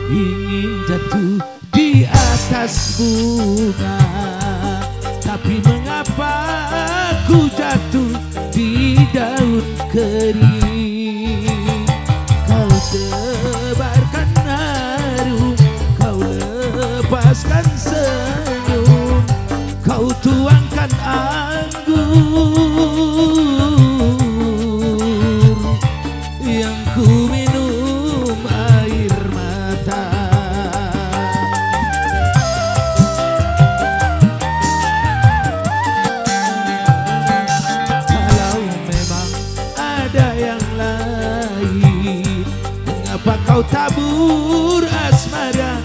ingin jatuh di atas bunga, tapi mengapa aku jatuh di daun kering. Kau tebarkan harum, kau lepaskan senyum, kau tuangkan anggur yang ku minum air mata. Kalau memang ada yang lain, mengapa kau tabur asmara